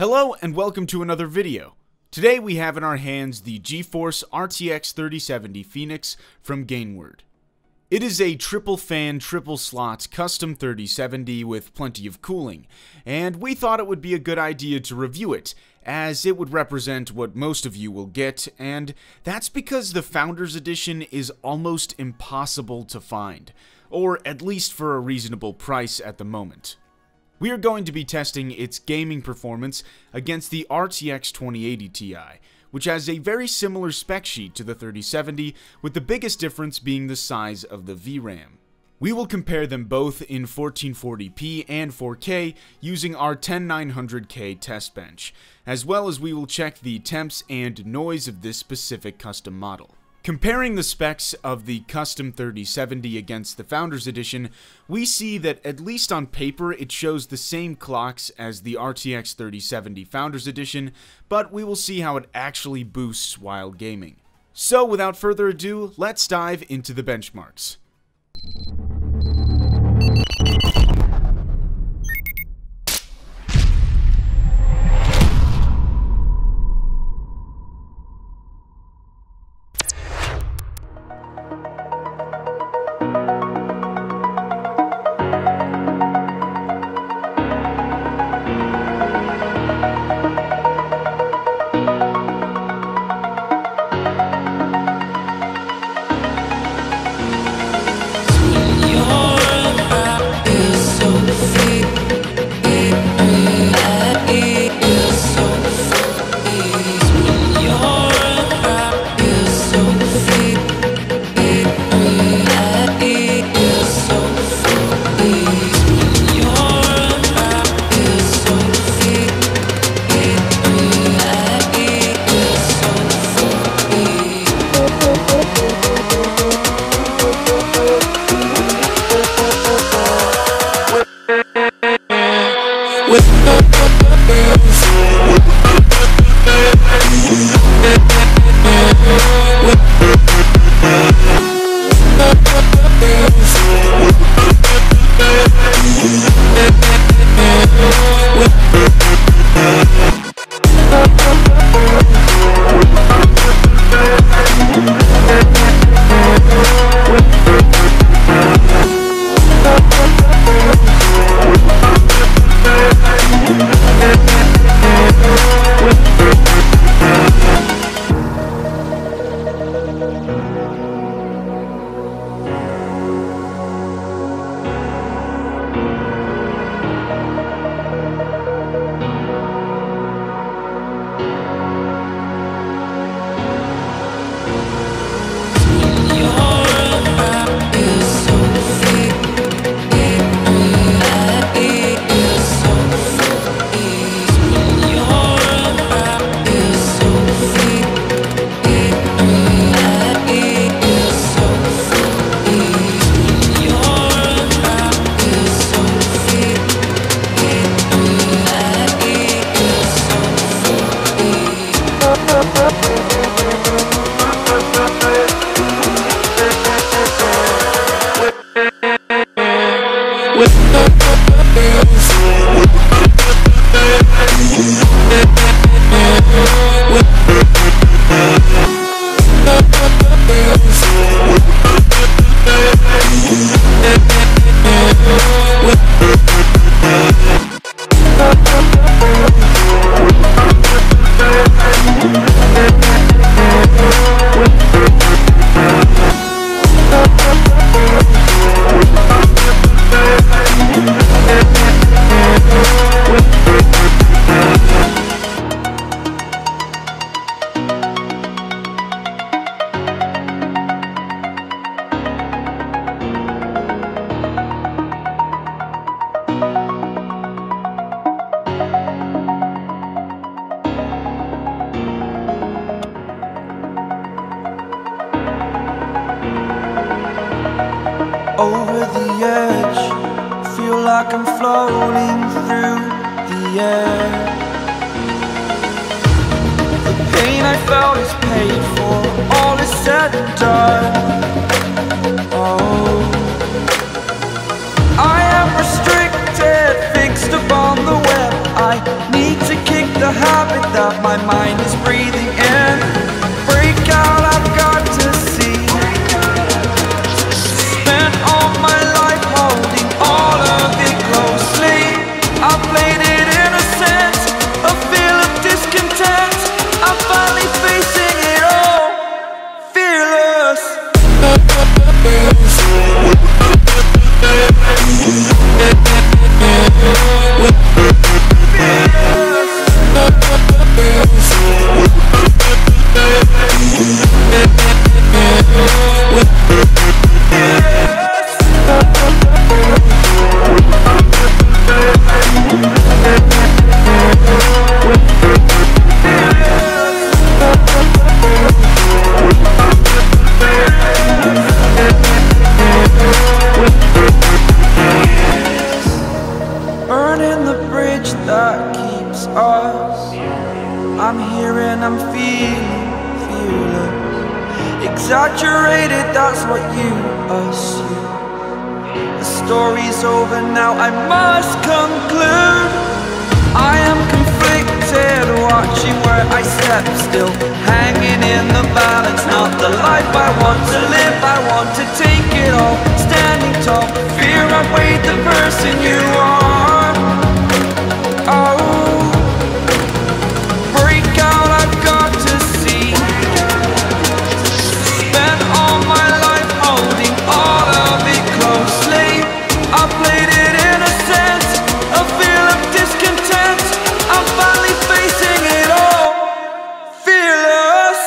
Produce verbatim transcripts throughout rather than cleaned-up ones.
Hello and welcome to another video. Today we have in our hands the GeForce R T X thirty seventy Phoenix from Gainward. It is a triple fan, triple slot custom thirty seventy with plenty of cooling, and we thought it would be a good idea to review it, as it would represent what most of you will get, and that's because the Founders Edition is almost impossible to find, or at least for a reasonable price at the moment. We are going to be testing its gaming performance against the R T X twenty eighty Ti, which has a very similar spec sheet to the thirty seventy, with the biggest difference being the size of the V RAM. We will compare them both in fourteen forty p and four K using our ten nine hundred K test bench, as well as we will check the temps and noise of this specific custom model. Comparing the specs of the custom thirty seventy against the Founders Edition, we see that at least on paper it shows the same clocks as the R T X thirty seventy Founders Edition, but we will see how it actually boosts while gaming. So without further ado, let's dive into the benchmarks. Over the edge, feel like I'm floating through the air. The pain I felt is paid for, all is said and done. Oh, I am restricted, fixed upon the web. I need to kick the Saturated, that's what you assume. The story's over now, I must conclude. I am conflicted, watching where I step still, hanging in the balance, not the life I want to live. I want to take it all, standing tall, fear outweighed the person you are. Oh, break out, I've got to see. Spent all my life holding all of it closely. I played it innocent, a feel of discontent. I'm finally facing it all, fearless.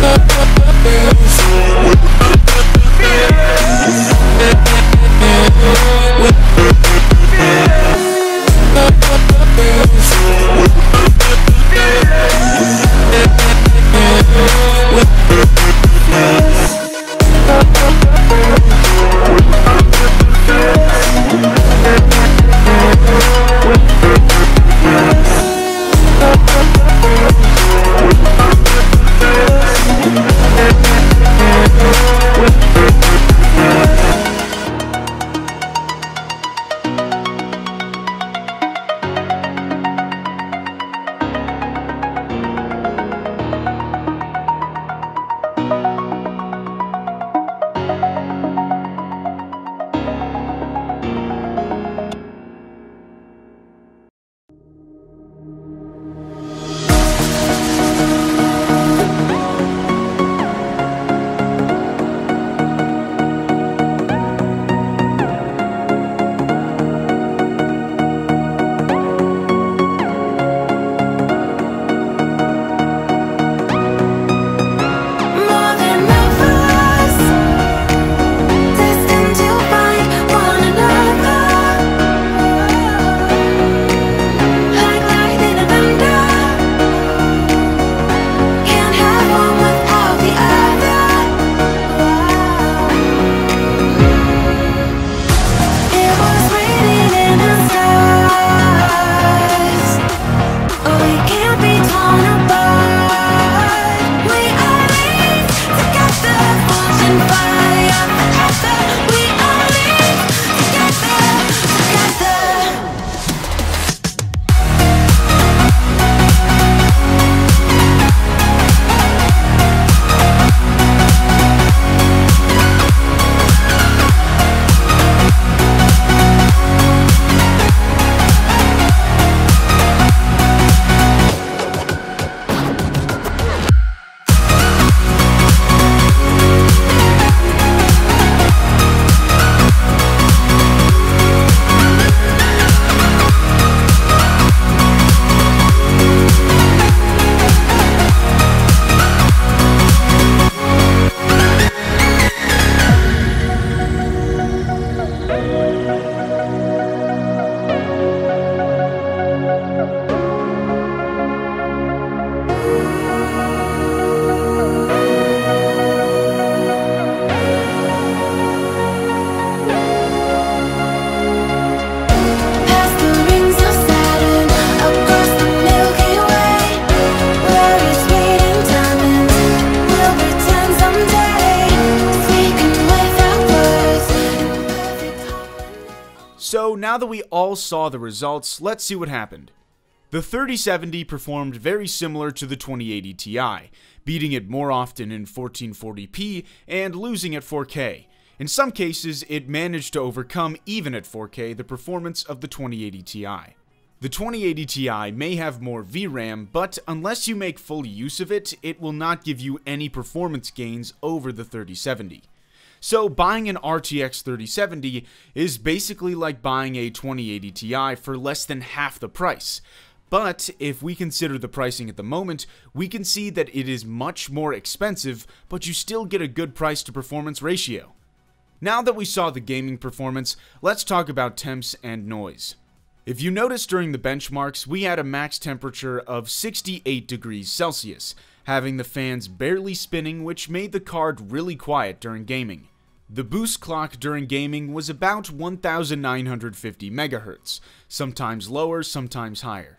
So now that we all saw the results, let's see what happened. The thirty seventy performed very similar to the twenty eighty Ti, beating it more often in fourteen forty p and losing at four K. In some cases, it managed to overcome, even at four K, the performance of the twenty eighty Ti. The twenty eighty Ti may have more V RAM, but unless you make full use of it, it will not give you any performance gains over the thirty seventy. So buying an R T X thirty seventy is basically like buying a twenty eighty Ti for less than half the price. But if we consider the pricing at the moment, we can see that it is much more expensive, but you still get a good price to performance ratio. Now that we saw the gaming performance, let's talk about temps and noise. If you notice during the benchmarks, we had a max temperature of sixty-eight degrees Celsius, having the fans barely spinning, which made the card really quiet during gaming. The boost clock during gaming was about one thousand nine hundred fifty megahertz, sometimes lower, sometimes higher.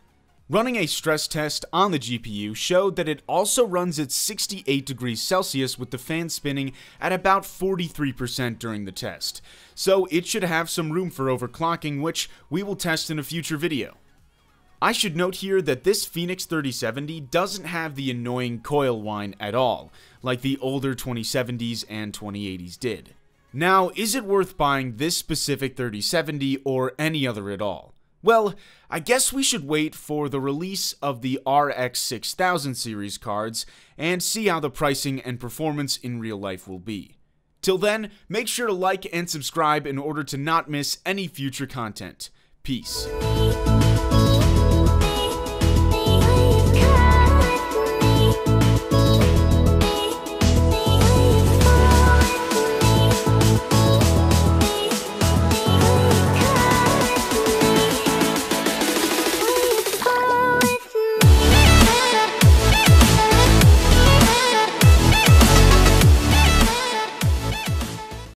Running a stress test on the G P U showed that it also runs at sixty-eight degrees Celsius with the fan spinning at about forty-three percent during the test, so it should have some room for overclocking, which we will test in a future video. I should note here that this Phoenix thirty seventy doesn't have the annoying coil whine at all, like the older twenty seventies and twenty eighties did. Now, is it worth buying this specific thirty seventy or any other at all? Well, I guess we should wait for the release of the R X six thousand series cards and see how the pricing and performance in real life will be. Till then, make sure to like and subscribe in order to not miss any future content. Peace.